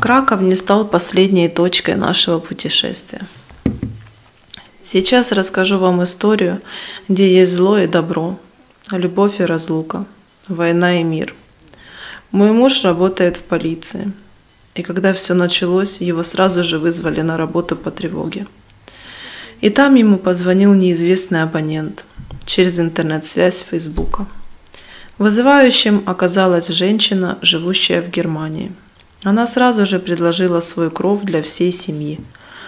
Краков не стал последней точкой нашего путешествия. Сейчас расскажу вам историю, где есть зло и добро, любовь и разлука, война и мир. Мой муж работает в полиции, и когда все началось, его сразу же вызвали на работу по тревоге. И там ему позвонил неизвестный абонент через интернет-связь Фейсбука. Вызывающим оказалась женщина, живущая в Германии. Она сразу же предложила свой кров для всей семьи.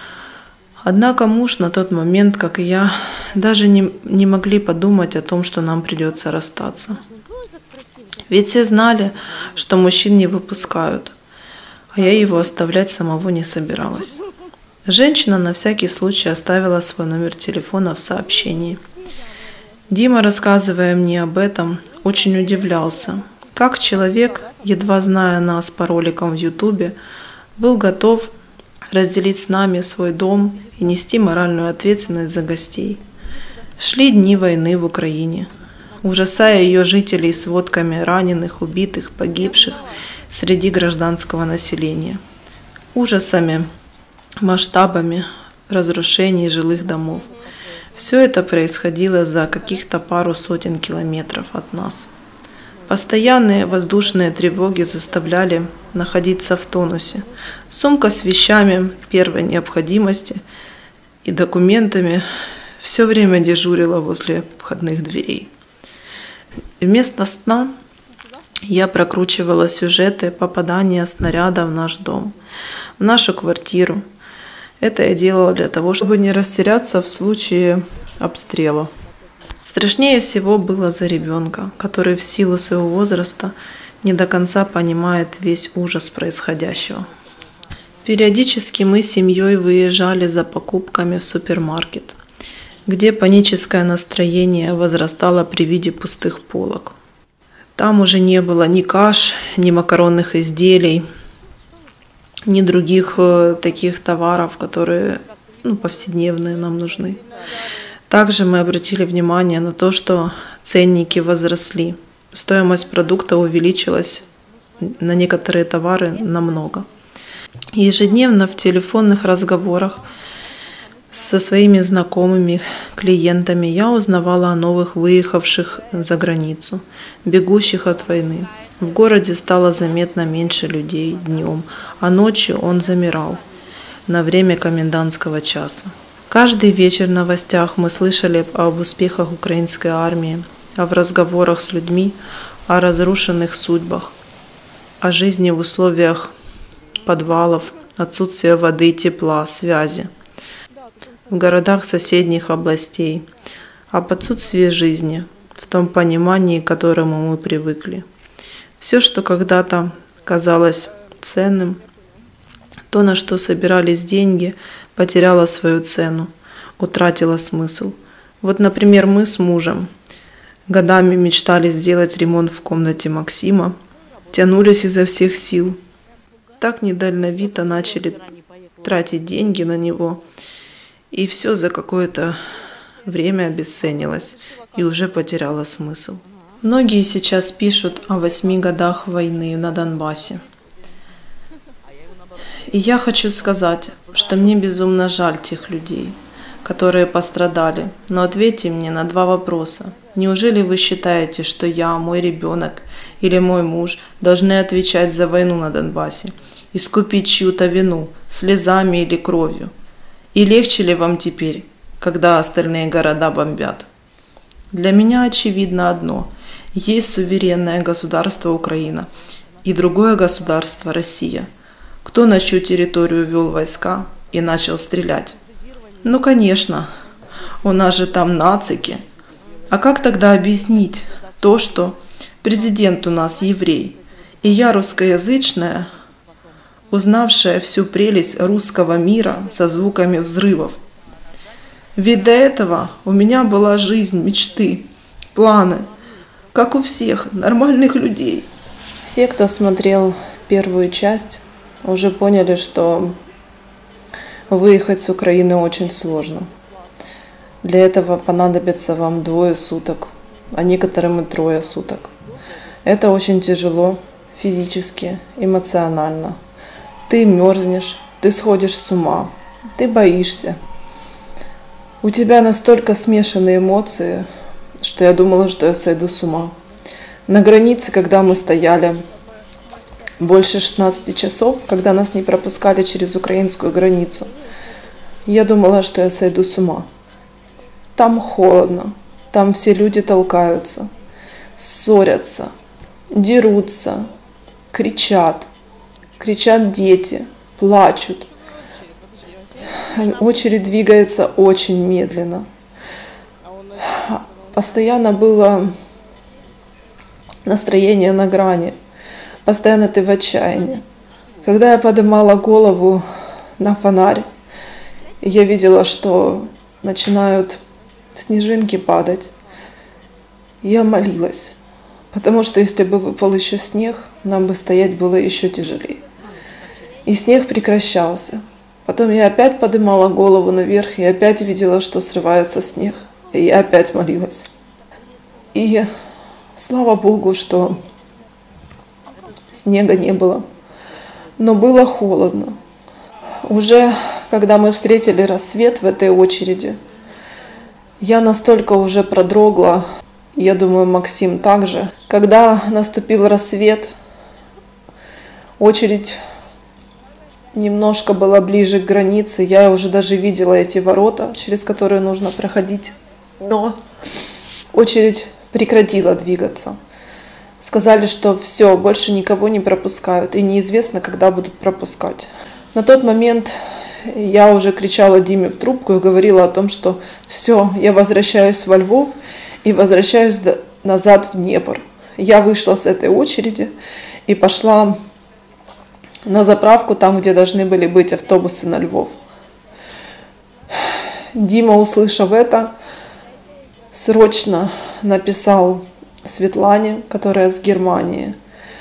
Однако муж на тот момент, как и я, даже не могли подумать о том, что нам придется расстаться. Ведь все знали, что мужчин не выпускают, а я его оставлять самого не собиралась. Женщина на всякий случай оставила свой номер телефона в сообщении. Дима, рассказывая мне об этом, очень удивлялся, как человек, едва зная нас по роликам в Ютубе, был готов разделить с нами свой дом и нести моральную ответственность за гостей. Шли дни войны в Украине, ужасая ее жителей сводками раненых, убитых, погибших среди гражданского населения, ужасами, масштабами разрушений жилых домов. Все это происходило за каких-то пару сотен километров от нас. Постоянные воздушные тревоги заставляли находиться в тонусе. Сумка с вещами первой необходимости и документами все время дежурила возле входных дверей. Вместо сна я прокручивала сюжеты попадания снаряда в наш дом, в нашу квартиру. Это я делала для того, чтобы не растеряться в случае обстрела. Страшнее всего было за ребенка, который в силу своего возраста не до конца понимает весь ужас происходящего. Периодически мы с семьей выезжали за покупками в супермаркет, где паническое настроение возрастало при виде пустых полок. Там уже не было ни каш, ни макаронных изделий, ни других таких товаров, которые повседневные нам нужны. Также мы обратили внимание на то, что ценники возросли. Стоимость продукта увеличилась на некоторые товары намного. Ежедневно в телефонных разговорах со своими знакомыми, клиентами я узнавала о новых выехавших за границу, бегущих от войны. В городе стало заметно меньше людей днем, а ночью он замирал на время комендантского часа. Каждый вечер в новостях мы слышали об успехах украинской армии, а в разговорах с людьми о разрушенных судьбах, о жизни в условиях подвалов, отсутствия воды, тепла, связи. В городах соседних областей, об отсутствии жизни, в том понимании, к которому мы привыкли. Все, что когда-то казалось ценным, то, на что собирались деньги, потеряло свою цену, утратило смысл. Вот, например, мы с мужем годами мечтали сделать ремонт в комнате Максима, тянулись изо всех сил. Так недальновито начали тратить деньги на него, и все за какое-то время обесценилось и уже потеряло смысл. Многие сейчас пишут о 8 годах войны на Донбассе. И я хочу сказать, что мне безумно жаль тех людей, которые пострадали. Но ответьте мне на 2 вопроса. Неужели вы считаете, что я, мой ребенок или мой муж должны отвечать за войну на Донбассе, искупить чью-то вину слезами или кровью? И легче ли вам теперь, когда остальные города бомбят? Для меня очевидно одно. Есть суверенное государство Украина и другое государство Россия. Кто на чью территорию ввел войска и начал стрелять? Ну, конечно, у нас же там нацики. А как тогда объяснить то, что президент у нас еврей, и я русскоязычная, узнавшая всю прелесть русского мира со звуками взрывов? Ведь до этого у меня была жизнь, мечты, планы, как у всех нормальных людей. Все, кто смотрел первую часть, уже поняли, что выехать с Украины очень сложно. Для этого понадобится вам 2 суток, а некоторым и 3 суток. Это очень тяжело физически, эмоционально. Ты мерзнешь, ты сходишь с ума, ты боишься. У тебя настолько смешанные эмоции, что я думала, что я сойду с ума. На границе, когда мы стояли больше 16 часов, когда нас не пропускали через украинскую границу, я думала, что я сойду с ума. Там холодно, там все люди толкаются, ссорятся, дерутся, кричат дети, плачут. Очередь двигается очень медленно. Постоянно было настроение на грани. Постоянно ты в отчаянии. Когда я поднимала голову на фонарь, я видела, что начинают снежинки падать. Я молилась, потому что если бы выпал еще снег, нам бы стоять было еще тяжелее. И снег прекращался. Потом я опять поднимала голову наверх и опять видела, что срывается снег. И я опять молилась. И слава Богу, что снега не было. Но было холодно. Уже когда мы встретили рассвет в этой очереди, я настолько уже продрогла, я думаю, Максим также. Когда наступил рассвет, очередь немножко была ближе к границе, я уже даже видела эти ворота, через которые нужно проходить. Но очередь прекратила двигаться. Сказали, что все, больше никого не пропускают, и неизвестно, когда будут пропускать. На тот момент я уже кричала Диме в трубку и говорила о том, что все, я возвращаюсь во Львов и возвращаюсь назад в Днепр. Я вышла с этой очереди и пошла на заправку, там, где должны были быть автобусы на Львов. Дима, услышав это, срочно написал Светлане, которая с Германии,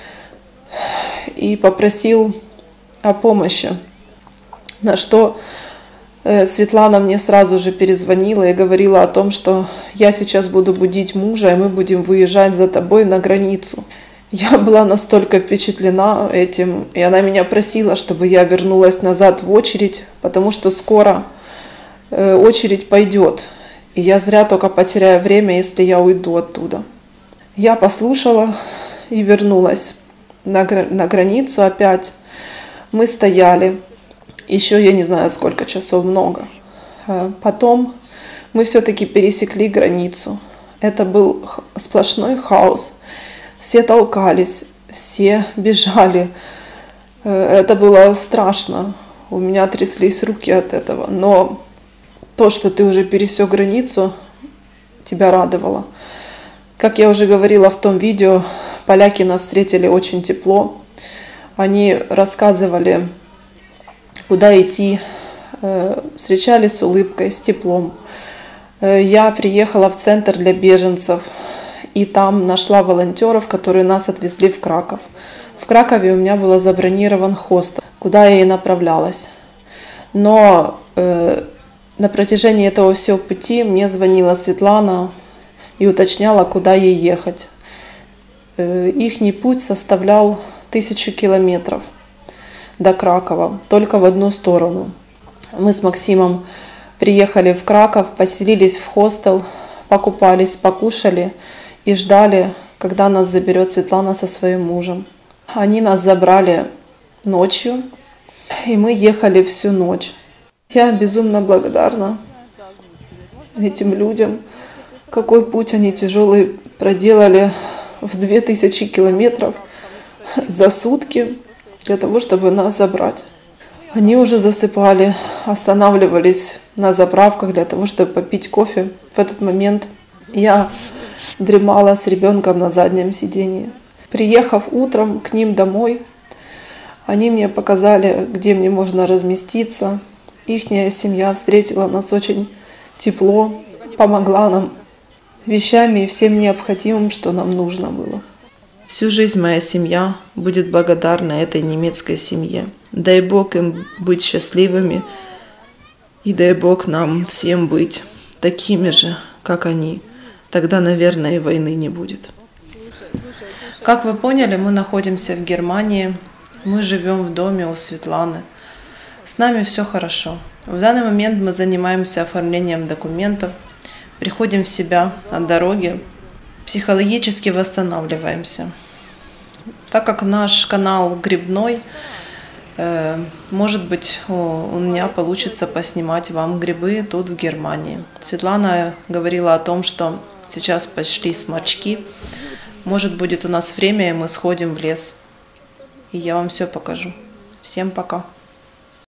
и попросил о помощи. На что Светлана мне сразу же перезвонила и говорила о том, что я сейчас буду будить мужа, и мы будем выезжать за тобой на границу. Я была настолько впечатлена этим, и она меня просила, чтобы я вернулась назад в очередь, потому что скоро очередь пойдет, и я зря только потеряю время, если я уйду оттуда. Я послушала и вернулась на границу опять. Мы стояли, еще я не знаю сколько часов, много. Потом мы все-таки пересекли границу. Это был сплошной хаос. Все толкались, все бежали. Это было страшно. У меня тряслись руки от этого. Но то, что ты уже пересек границу, тебя радовало. Как я уже говорила в том видео, поляки нас встретили очень тепло. Они рассказывали, куда идти, встречали с улыбкой, с теплом. Я приехала в центр для беженцев, и там нашла волонтеров, которые нас отвезли в Краков. В Кракове у меня был забронирован хостел, куда я и направлялась. Но на протяжении этого всего пути мне звонила Светлана и уточняла, куда ей ехать. Ихний путь составлял 1000 километров до Кракова, только в одну сторону. Мы с Максимом приехали в Краков, поселились в хостел, покупались, покушали и ждали, когда нас заберет Светлана со своим мужем. Они нас забрали ночью, и мы ехали всю ночь. Я безумно благодарна этим людям, какой путь они тяжелый проделали в 2000 километров за сутки для того, чтобы нас забрать. Они уже засыпали, останавливались на заправках для того, чтобы попить кофе. В этот момент я дремала с ребенком на заднем сидении. Приехав утром к ним домой, они мне показали, где мне можно разместиться. Ихняя семья встретила нас очень тепло, помогла нам вещами и всем необходимым, что нам нужно было. Всю жизнь моя семья будет благодарна этой немецкой семье. Дай Бог им быть счастливыми, и дай Бог нам всем быть такими же, как они. Тогда, наверное, и войны не будет. Как вы поняли, мы находимся в Германии. Мы живем в доме у Светланы. С нами все хорошо. В данный момент мы занимаемся оформлением документов, приходим в себя от дороги, психологически восстанавливаемся. Так как наш канал грибной, может быть, у меня получится поснимать вам грибы тут в Германии. Светлана говорила о том, что сейчас пошли сморчки. Может, будет у нас время, и мы сходим в лес. И я вам все покажу. Всем пока.